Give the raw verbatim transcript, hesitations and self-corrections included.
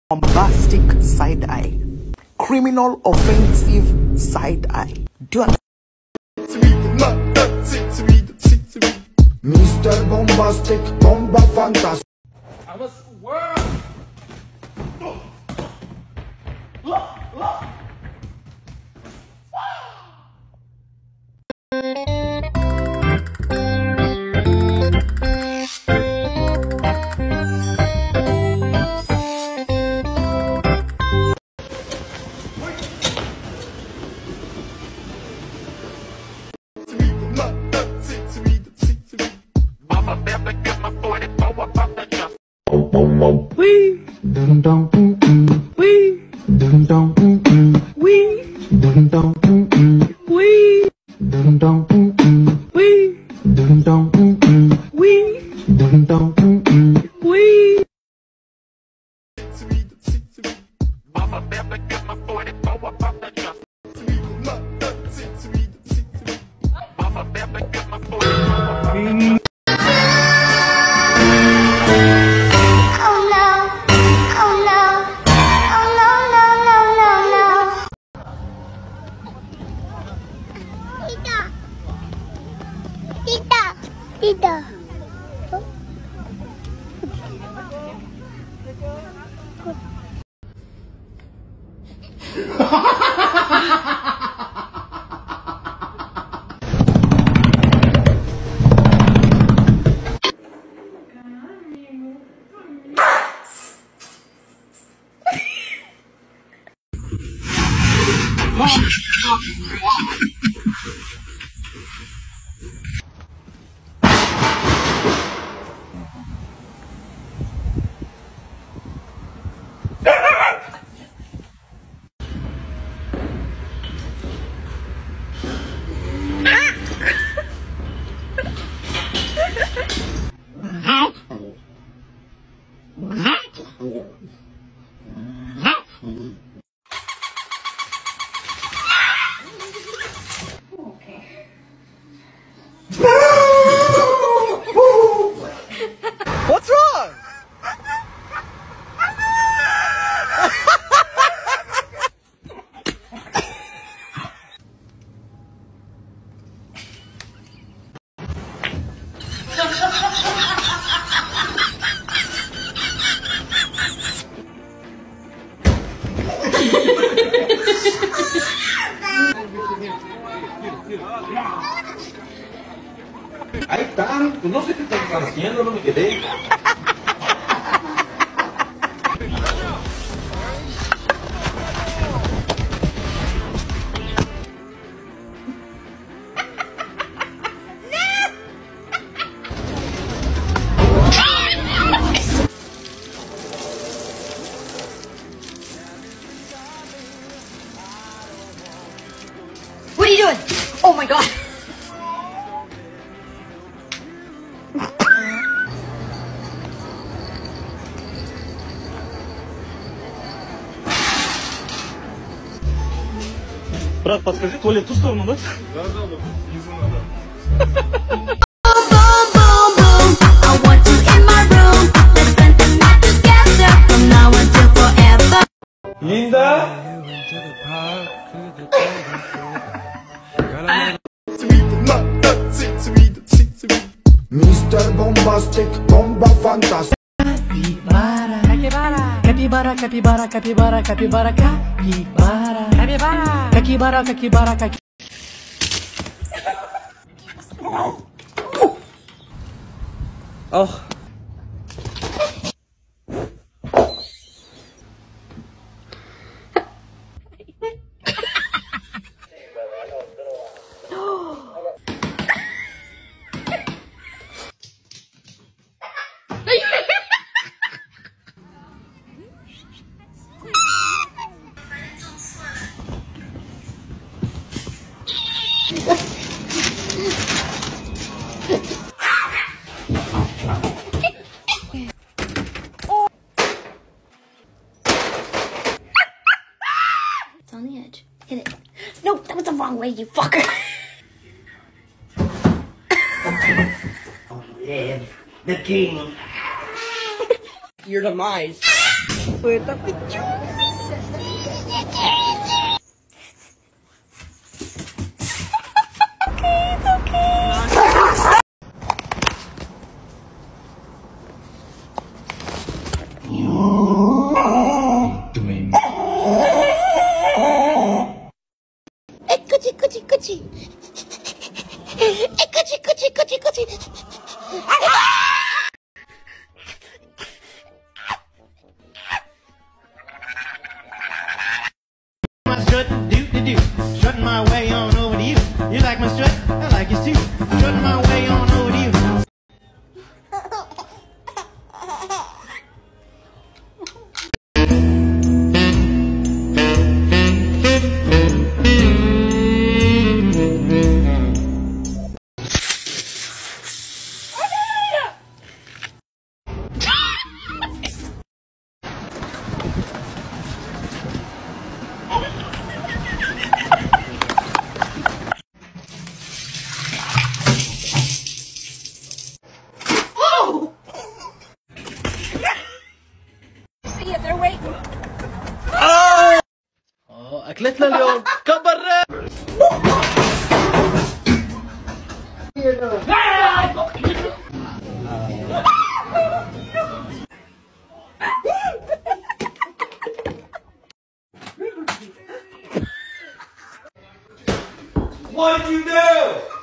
Bombastic side eye. Criminal offensive side eye. Do you Mister Bombastic, Bomba Fantastic. I must work. Wee dum dum mm mm. Wee dum dum mm mm. Wee dum dum mm mm. Wee dum dum mm mm. Wee dum dum mm mm. Wee dum dum mm mm. Wee. Tita, tita. What's wrong? Ahí están, pues no sé qué están haciendo, no me quedé. What are you doing? Oh my god! Брат, подскажи, Коля, в ту сторону, да? Да, да, да, внизу надо. Линда! Mister Bombastic, Bomba Fantastic. Capybara, capybara, capybara, capybara, capybara, capybara, capybara, capybara, capybara, capybara. Oh. It's on the edge. Hit it. No, that was the wrong way, you fucker. Live the king. Your demise. Wait, tapi Kuchi, kuchi, kuchi. Kuchi, kuchi, kuchi, kuchi. My strut, do do do, strutting my way on over to you. You like my strut? I like yours too. Strutting my way on over to you. See if they're waiting. اكلتنا اليوم كبر. What'd you do?